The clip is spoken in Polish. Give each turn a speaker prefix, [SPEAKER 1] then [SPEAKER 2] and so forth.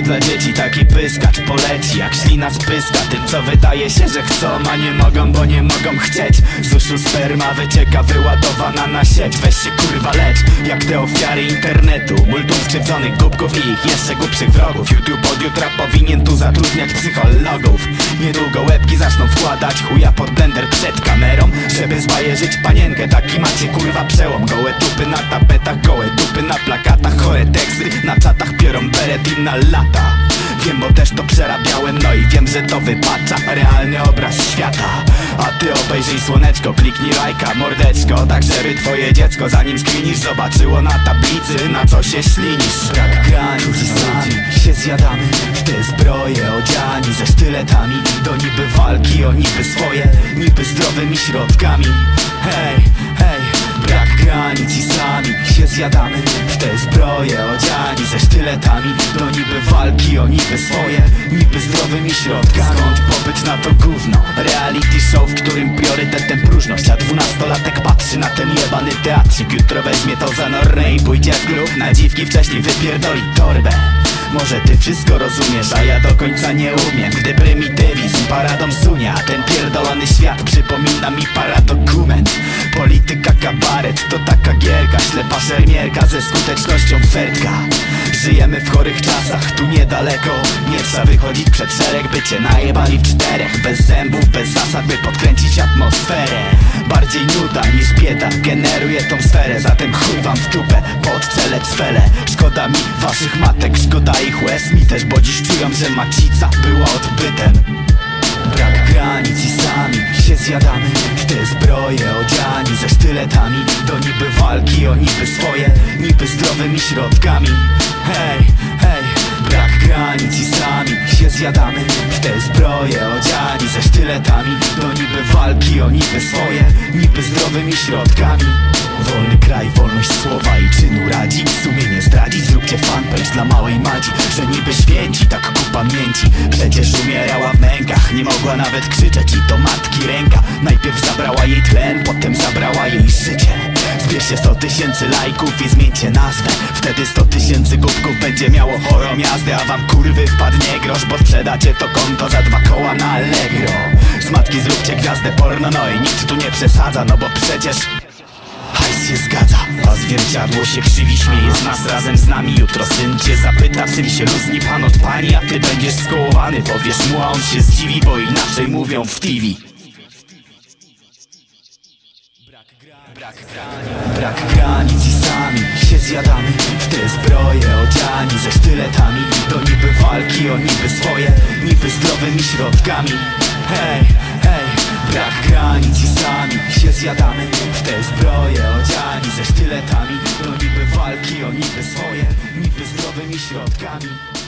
[SPEAKER 1] dla dzieci taki pyskacz poleci jak ślina z pyska tym, co wydaje się, że chcą, a nie mogą, bo nie mogą chcieć. Z uszu sperma wycieka wyładowana na sieć. Weź się kurwa lecz, jak te ofiary internetu. Multum skrzywdzonych głupków i ich jeszcze głupszych wrogów. YouTube od jutra powinien tu zatrudniać psychologów. Niedługo łebki zaczną wkładać chuja pod blender przed kamerą, żeby zbajerzyć panienkę. Taki macie kurwa przełom. Gołe dupy na tapetach, gołe dupy na plakatach, chore teksty na czatach biorą beret im na lata. Wiem, bo też to przerabiałem, no i wiem, że to wypacza realny obraz świata. A ty obejrzyj słoneczko, kliknij lajka, mordeczko, tak żeby twoje dziecko, zanim skwinisz, zobaczyło na tablicy, na co się ślinisz. Brak granic i sami się zjadamy w te zbroje odziani ze sztyletami. Do niby walki o niby swoje, niby zdrowymi środkami. Hej, hej, brak granic i sami się zjadamy w te zbroje odziani ze sztyletami. Do niby walki o niby swoje, niby zdrowymi środkami. Skąd popyt na to gówno? Reality show, w którym priorytetem próżność, a 12-latek patrzy na ten jebany teatrzyk. Jutro weźmie to za norę i pójdzie w klub na dziwki, wcześniej wypierdoli torbę. Może ty wszystko rozumiesz, a ja do końca nie umiem. Gdy prymitywizm paradą sunie, a ten pierdolony świat przypomina mi paradokument. Polityka kabaret to taka gierka, ślepa szermierka ze skutecznością fertka. Żyjemy w chorych czasach, tu niedaleko. Nie trzeba wychodzić przed szereg, by cię najebali w czterech. Bez zębów, bez zasad, by podkręcić atmosferę. Bardziej nuda niż bieda generuje tą sferę. Zatem chuj wam w dupę, podstrzelę cwele. Szkoda mi waszych matek, szkoda ich łez. Mi też, bo dziś czują, że macica była odbytem. Brak granic i sami się zjadamy w te zbroje odziani ze sztyletami. Do niby walki o niby swoje, niby zdrowymi środkami. Hej, hej, brak granic i sami się zjadamy w te zbroje odziani ze sztyletami. Do niby walki o niby swoje, niby zdrowymi środkami. Wolny kraj, wolność słowa i czynu radzi. Sumienie zdradzić, zróbcie fanpage dla małej Madzi. Że niby święci, tak ku pamięci. Przecież umierała w mękach, nie mogła nawet krzyczeć i to matki ręka. Najpierw zabrała jej tlen, potem zabrała jej życie. Zbierzcie 100 000 lajków i zmieńcie nazwę. Wtedy 100 000 głupków będzie miało chorą jazdę. A wam kurwy wpadnie grosz, bo sprzedacie to konto za 2 koła na Allegro. Z matki zróbcie gwiazdę porno, no i nikt tu nie przesadza, no bo przecież hajs się zgadza, a zwierciadło się krzywi, śmieje z nas razem z nami. Jutro syn cię zapyta, czym się różni pan od pani, a ty będziesz skołowany. Powiesz mu, a on się zdziwi, bo inaczej mówią w TV. Brak granic i sami się zjadamy w te zbroje odziani ze sztyletami. Do niby walki o niby swoje, niby zdrowymi środkami. Hej, hej, brak granic i sami się zjadamy w te zbroje odziani ze sztyletami. Do niby walki o niby swoje, niby zdrowymi środkami.